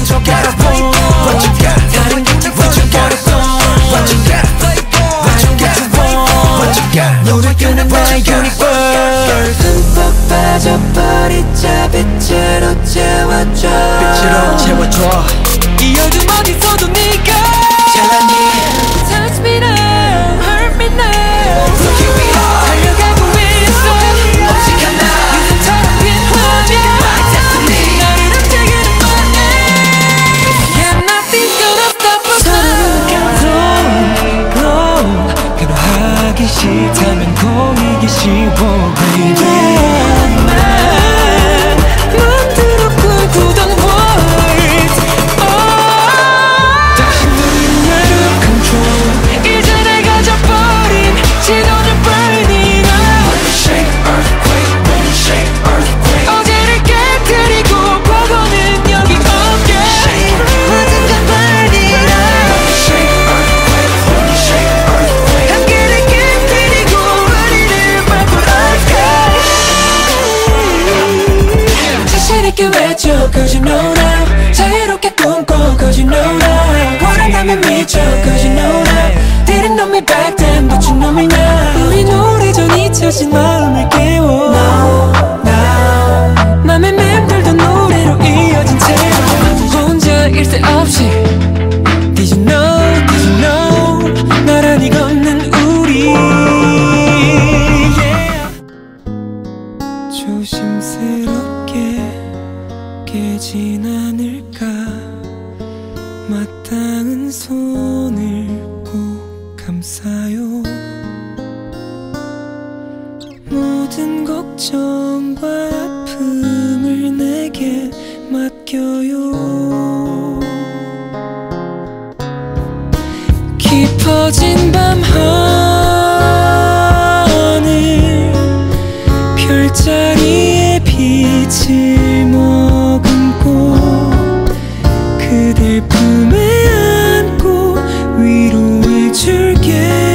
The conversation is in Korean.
control, gotta play ball. What you got? 다른 게 what you got? What you got? What you got? What you got? 너를 끄는 my universe. 흠뻑 빠져버리자 빛으로 채워줘 빛으로 채워줘 이 어둠 어디서도 네가 찬란히 Touch me now, hurt me now Look at me all 달려가고 있어 어색한 나 유성처럼 빈 화면 My destiny 나를 움직이는 my aim Yeah, nothing's gonna stop us now Glow, 변화하기 싫다면 보이기 쉬워 baby 만들어 꿈꾸던 words 당신들은 나를 control 이제 내가 져버린 지도는 burning up Shake earthquake, boom shake earthquake 어제를 깨뜨리고 과거는 여기 없게 모든 건 burning up Shake earthquake, boom shake earthquake 한계를 깨뜨리고 우리를 바꿀게 자신있게 외쳐 cause you know now 자유롭게 꿈꿔 cause you know now 원한다면 미쳐 cause you know now Didn't know me back then but you know me now 우린 오래전 잊혀진 마음을 깨워 now 맘에 맴돌던 노래로 이어진 채로 혼자일 새 없이 Did you know 나란히 걷는 우리 yeah. 조심스럽게 깨진 않을까 마땅한 손을 꼭 감싸요 모든 걱정과 아픔을 내게 맡겨요 깊어진 밤 하늘 별자리에 빛을 머금고 그댈 품에 안고 위로해줄게